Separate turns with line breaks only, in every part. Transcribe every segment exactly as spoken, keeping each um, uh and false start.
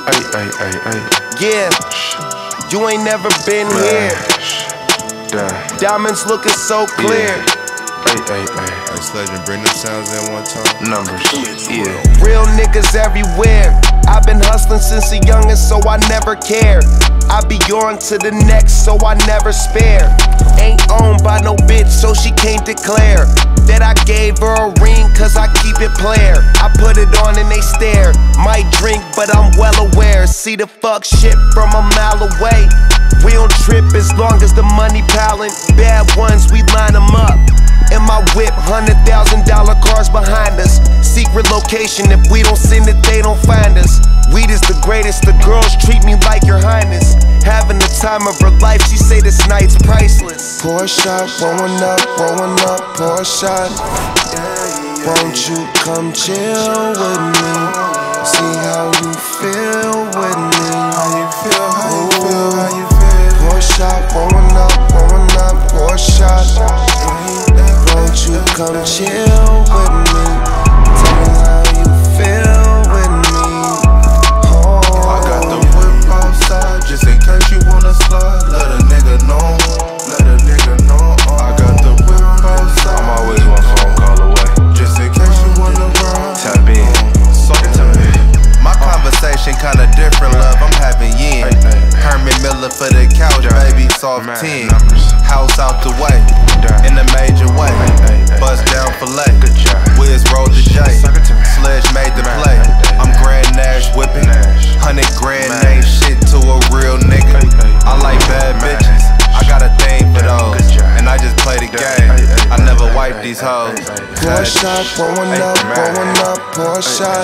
Ay, ay, ay, ay.
Yeah, you ain't never been
Man.
here.
Damn.
Diamonds looking so clear.
Ay, ay, ay.
Ice Legend, bring them sounds in one time.
Numbers, yeah.
Real niggas everywhere. I've been hustling since the youngest, so I never care. I be on to the next, so I never spare. Ain't owned by no bitch, so she can't declare that I gave her a ring, cause I keep it player. I put it on and they stare. Might drink, but I'm well aware. See the fuck shit from a mile away. We don't trip as long as the money piling. Bad ones, we line them up. In my whip, hundred thousand dollar cars behind us. Secret location, if we don't send it, they don't find us. Weed is the greatest, the girls treat me like your highness. Having the time of her life, she say this night's priceless.
Pour a shot, rolling up, rolling up, pour a shot. Won't you come chill with me? See how you feel with me. How you feel, how you feel, how you feel. Pour a shot, rolling up, rolling up, pour a shot. Won't you come chill with me? Tell me how you feel with me. Oh.
I got the whip outside, just in case you wanna slide. Let a nigga know, let a nigga know. I got the whip outside.
I'm always one phone call away.
Just in case you wanna ride.
Tap in.
So, my conversation kinda different, love. I'm having yin.
Ay, ay.
Herman Miller for the couch, baby. Soft
Man,
ten.
numbers.
House out the way, in a major way.
Ay, ay, ay,
Bust
ay.
down filet.
Good job.
Wiz rolled the J.
Suck it to me.
Sledge made the
Man,
play.
ay, ay,
I'm
ay.
Grand Nash whipping.
Nash.
Hundred grand
Man.
ain't shit to a real nigga.
Ay, ay,
I like bad
man.
bitches. I got a thing for
Damn,
those.
good job.
And I just play the
Damn,
game.
ay, ay,
I
ay,
never
ay,
wipe
ay,
these
ay,
hoes.
ay, ay,
Pour a
Cut.
shot, rolling
Ay,
up,
man.
rolling up, pour a shot.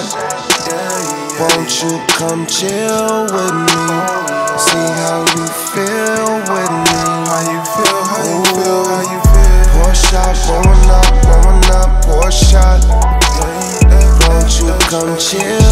Won't you come chill with me? See how you feel with me.
How you feel, how you feel, how you feel.
Pour a shot, rolling up, rolling up, pour a shot. Won't you come chill